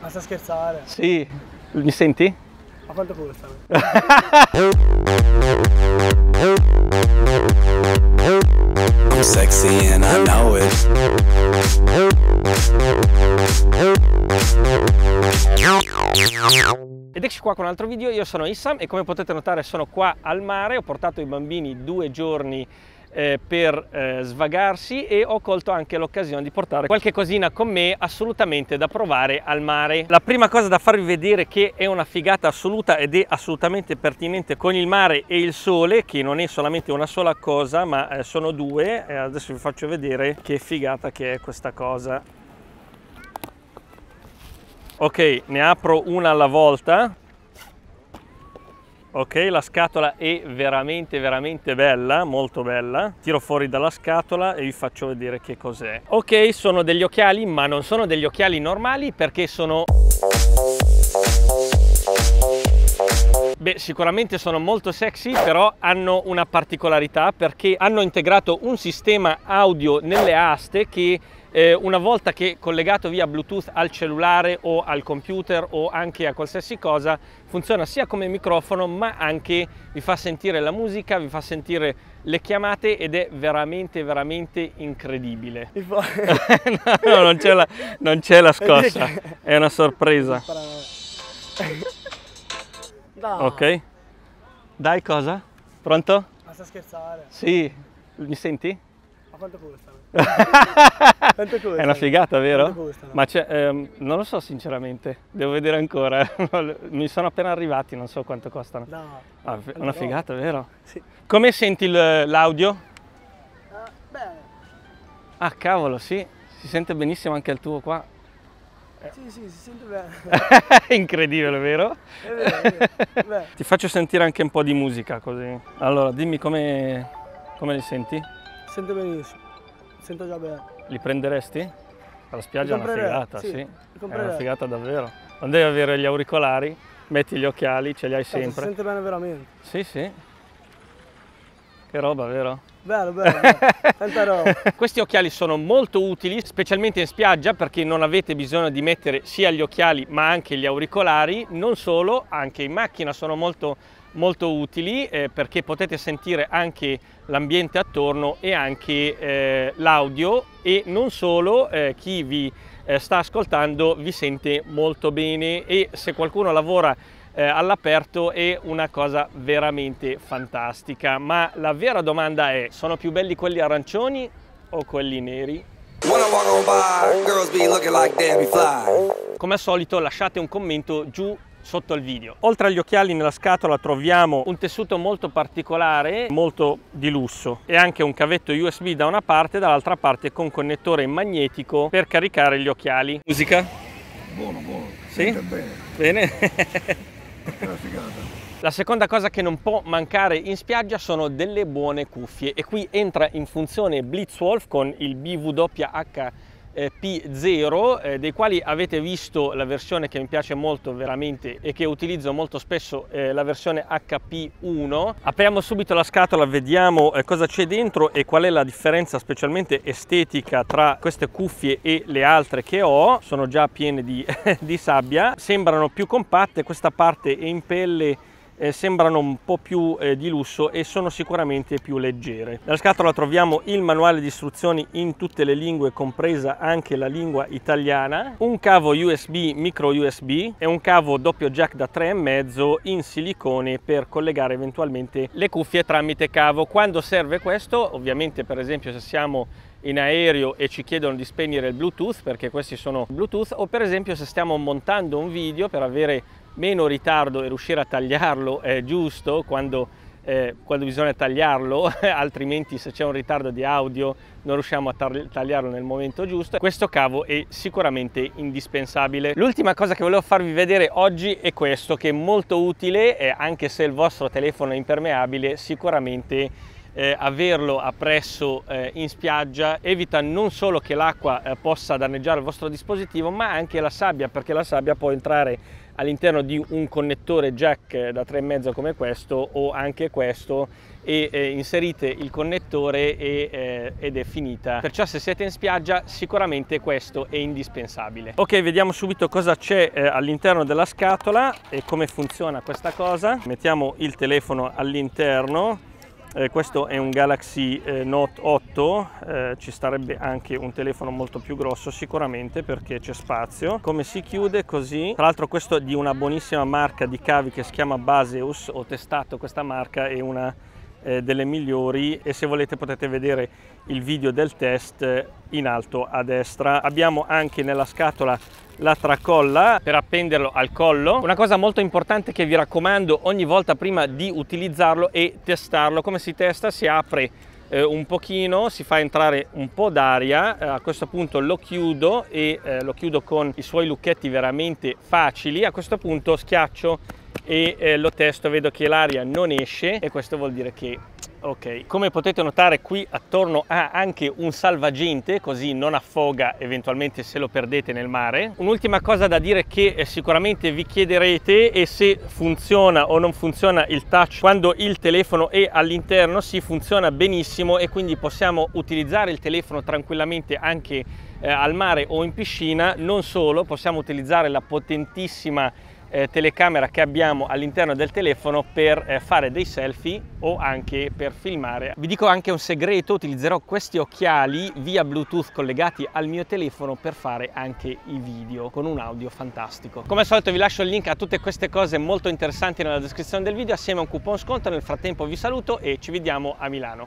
Ma sta scherzare? Sì, mi senti? Ma quanto costano? I'm sexy and I know it. Ed eccoci qua con un altro video, io sono Issam e come potete notare sono qua al mare, ho portato i bambini 2 giorni per svagarsi e ho colto anche l'occasione di portare qualche cosina con me assolutamente da provare al mare. La prima cosa da farvi vedere che è una figata assoluta ed è assolutamente pertinente con il mare e il sole, che non è solamente una sola cosa ma sono due, e adesso vi faccio vedere che figata che è questa cosa. Ok, ne apro una alla volta. Ok, la scatola è veramente bella, molto bella. Tiro fuori dalla scatola e vi faccio vedere che cos'è. Ok, sono degli occhiali, ma non sono degli occhiali normali perché sono... Beh, sicuramente sono molto sexy, però hanno una particolarità perché hanno integrato un sistema audio nelle aste che una volta che collegato via Bluetooth al cellulare o al computer o anche a qualsiasi cosa, funziona sia come microfono ma anche vi fa sentire la musica, vi fa sentire le chiamate ed è veramente incredibile. No, non c'è la scossa, è una sorpresa. Ok, dai, cosa? Pronto? Ma sta scherzare? Sì, mi senti? Ma quanto costano? Quanto costano? È una figata, vero? Quanto costano? Ma non lo so sinceramente, devo vedere ancora. Mi sono appena arrivati, non so quanto costano. No. Ah, una figata, vero? Sì. Come senti l'audio? Bene. Ah, cavolo, sì, si sente benissimo anche il tuo qua. Sì, si sente bene. Incredibile, vero? È vero. Beh. Ti faccio sentire anche un po' di musica così. Allora, dimmi come li senti? Sento benissimo. Sento già bene. Li prenderesti? Alla spiaggia è una figata, sì. È una figata davvero. Non devi avere gli auricolari, metti gli occhiali, ce li hai sempre. Si sente bene veramente. Sì, sì. Che roba, vero? Bello, tanta roba. Questi occhiali sono molto utili, specialmente in spiaggia, perché non avete bisogno di mettere sia gli occhiali ma anche gli auricolari. Non solo, anche in macchina sono molto utili perché potete sentire anche l'ambiente attorno e anche l'audio, e non solo, chi vi sta ascoltando vi sente molto bene, e se qualcuno lavora all'aperto è una cosa veramente fantastica. Ma la vera domanda è: sono più belli quelli arancioni o quelli neri? Come al solito lasciate un commento giù sotto il video. Oltre agli occhiali nella scatola troviamo un tessuto molto particolare, molto di lusso, e anche un cavetto USB da una parte, dall'altra parte con connettore magnetico per caricare gli occhiali. Musica? Buono. Sì? Bene. Bene. È una figata. La seconda cosa che non può mancare in spiaggia sono delle buone cuffie, e qui entra in funzione Blitzwolf con il BWHP0, dei quali avete visto la versione che mi piace molto veramente e che utilizzo molto spesso, la versione HP1. Apriamo subito la scatola, vediamo cosa c'è dentro e qual è la differenza specialmente estetica tra queste cuffie e le altre che ho. Sono già piene di sabbia, sembrano più compatte, questa parte è in pelle, sembrano un po' più di lusso e sono sicuramente più leggere. Nella scatola troviamo il manuale di istruzioni in tutte le lingue, compresa anche la lingua italiana, un cavo USB micro USB e un cavo doppio jack da 3,5 in silicone per collegare eventualmente le cuffie tramite cavo. Quando serve questo? Ovviamente, per esempio, se siamo in aereo e ci chiedono di spegnere il Bluetooth, perché questi sono Bluetooth, o per esempio se stiamo montando un video per avere meno ritardo e riuscire a tagliarlo giusto quando bisogna tagliarlo, altrimenti se c'è un ritardo di audio non riusciamo a tagliarlo nel momento giusto. Questo cavo è sicuramente indispensabile. L'ultima cosa che volevo farvi vedere oggi è questo, che è molto utile, anche se il vostro telefono è impermeabile, sicuramente averlo appresso in spiaggia evita non solo che l'acqua possa danneggiare il vostro dispositivo, ma anche la sabbia, perché la sabbia può entrare all'interno di un connettore jack da 3,5 come questo o anche questo, e inserite il connettore ed è finita. Perciò se siete in spiaggia sicuramente questo è indispensabile. Ok, vediamo subito cosa c'è all'interno della scatola e come funziona questa cosa. Mettiamo il telefono all'interno. Questo è un Galaxy Note 8, ci starebbe anche un telefono molto più grosso sicuramente perché c'è spazio. Come si chiude? Così. Tra l'altro questo è di una buonissima marca di cavi che si chiama Baseus, ho testato questa marca, è una delle migliori, e se volete potete vedere il video del test in alto a destra. Abbiamo anche nella scatola la tracolla per appenderlo al collo. Una cosa molto importante che vi raccomando ogni volta prima di utilizzarlo è testarlo. Come si testa? Si apre un pochino, si fa entrare un po' d'aria, a questo punto lo chiudo e lo chiudo con i suoi lucchetti veramente facili. A questo punto schiaccio e lo testo, vedo che l'aria non esce e questo vuol dire che ok. Come potete notare qui attorno ha anche un salvagente, così non affoga eventualmente se lo perdete nel mare. Un'ultima cosa da dire che sicuramente vi chiederete è se funziona o non funziona il touch quando il telefono è all'interno. Sì, funziona benissimo e quindi possiamo utilizzare il telefono tranquillamente anche al mare o in piscina. Non solo, possiamo utilizzare la potentissima telecamera che abbiamo all'interno del telefono per fare dei selfie o anche per filmare. Vi dico anche un segreto: utilizzerò questi occhiali via Bluetooth collegati al mio telefono per fare anche i video con un audio fantastico. Come al solito vi lascio il link a tutte queste cose molto interessanti nella descrizione del video assieme a un coupon sconto. Nel frattempo vi saluto e ci vediamo a Milano.